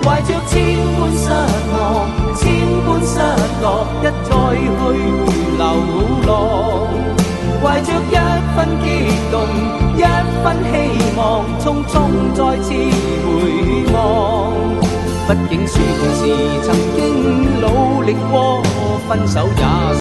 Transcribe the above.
怀着千般失望，千般失落，一再去回流浪。怀着一分激动，一分希望，匆匆再次回望。毕竟算是曾经努力过，分手也。